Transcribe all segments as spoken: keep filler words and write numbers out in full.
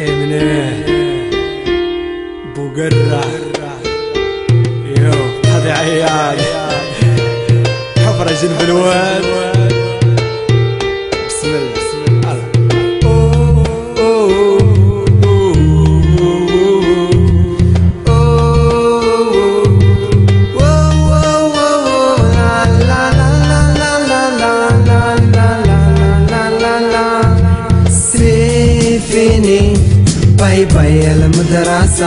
امنه بوقرة يو هذي عيال حفرة جنب الواد. بسم الله بسم الله. باي باي المدرسة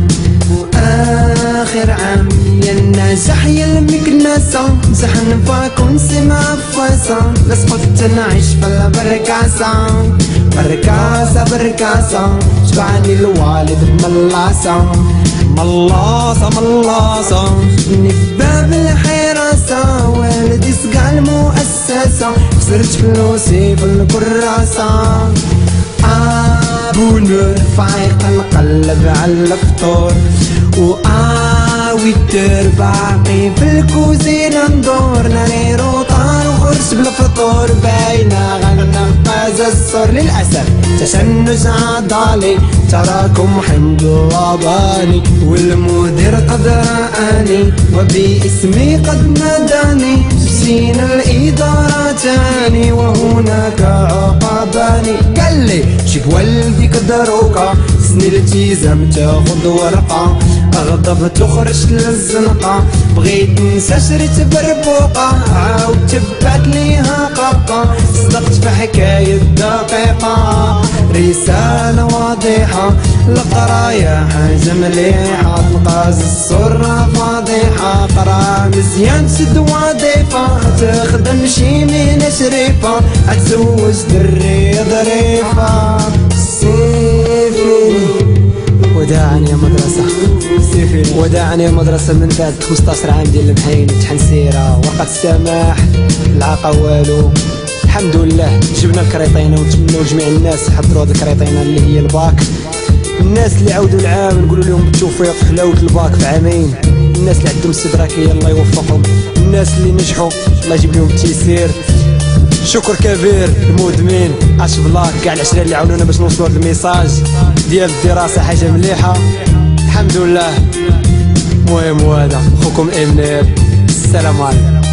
وآخر عام ينجح المكنسة امتحن فاكون سمع فاسة لسقطت نعيش في البركاسة بركاسة بركاسة شبعني الوالد بملاصة ملاصة ملاصة جبني بباب الحراسة والدي سقى المؤسسة خسرت فلوسي في الكراسة. بونور فايق نقلب على الفطور وآويتر باقي في الكوزينة ندور ناري روطان وخرس بالفطور باينة غنقاز الصور. للأسف تشنج عضالي تراكم حمد الله باني والمدير قد رآني وباسمي قد ناداني بسين الإدارة تاني وهناك عقباني قال لي جيب والديك دروكا سني التزام تاخد ورقة غضب تخرج للزنقة بغيت ننسى شريت بربوقة عاود تبعت ليها قاقة صدقت في حكاية دقيقة رسالة واضحة القراية حاجة مليحة تنقاز الصورة فاضحة قرا مزيان تسد وظيفة تخدم شي من شريفة اتزوج دري ظريفة. سيفي وداعا يا مدرسة وداعا يا مدرسة من بعد خمسطاش عام ديال المحاين امتحان سيرة ورقة السماح العاقة والو. الحمد لله جبنا الكريطينة ونتمنوا جميع الناس حضروا هاد الكريطينة اللي هي الباك. الناس اللي عاودوا العام نقولوا لهم بالتوفيق حلاوة الباك في عامين. الناس اللي عندهم استدراكية الله يوفقهم. الناس اللي نجحوا الله يجيب لهم التيسير. شكر كبير المدمن اش بلاك كاع العشرة اللي عاونونا باش نوصلوا هذا الميساج ديال الدراسة حاجة مليحة الحمد لله. المهم هذا خوكم امنير السلام عليكم.